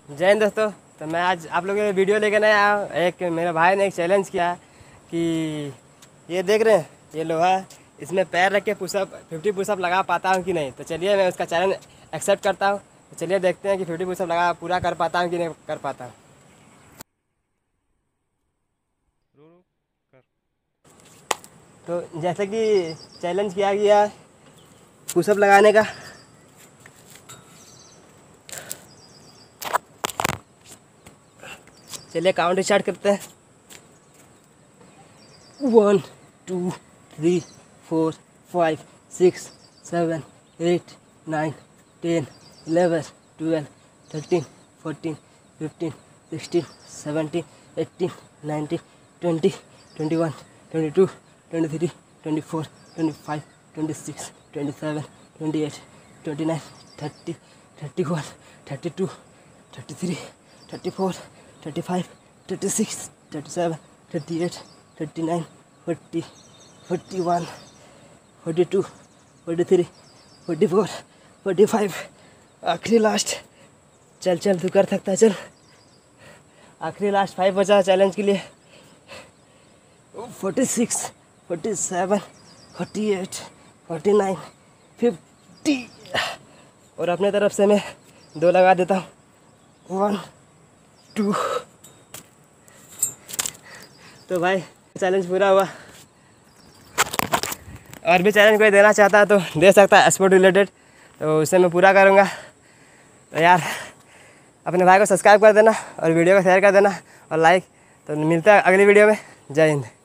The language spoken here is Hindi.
जय हिंद दोस्तों। तो मैं आज आप लोगों के वीडियो लेकर आया हूँ। एक मेरे भाई ने एक चैलेंज किया कि ये देख रहे हैं ये लोहा, इसमें पैर रख के पुशअप 50 पुशअप लगा पाता हूँ कि नहीं। तो चलिए मैं उसका चैलेंज एक्सेप्ट करता हूँ। तो चलिए देखते हैं कि 50 पुशअप लगा पूरा कर पाता हूँ कि नहीं कर पाता हूँ। तो जैसे कि चैलेंज किया गया है पुशअप लगाने का, चलिए काउंट स्टार्ट करते हैं। 1 2 3 4 5 6 7 8 9 10 11 12 13 14 15 16 17 18 19 20 21 22 23 24 25 26 27 28 29 30 31 32 33 34 35 36 37 38 39 40 41 42 43 44 45। आखिरी लास्ट, चल चल तू कर सकता है, चल। आखिरी लास्ट 5 बचा चैलेंज के लिए। 46 47 48 49 50। और अपने तरफ से मैं 2 लगा देता हूँ। 1 2। तो भाई चैलेंज पूरा हुआ। और भी चैलेंज कोई देना चाहता है तो दे सकता है स्पोर्ट रिलेटेड, तो उसे मैं पूरा करूँगा। तो यार अपने भाई को सब्सक्राइब कर देना और वीडियो को शेयर कर देना और लाइक। तो मिलता है अगली वीडियो में। जय हिंद।